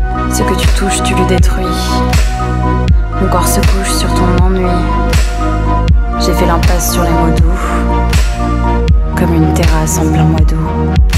Ce que tu touches, tu lui détruis. Mon corps se couche sur ton ennui. J'ai fait l'impasse sur les mots doux, comme une terrasse en plein mois d'août.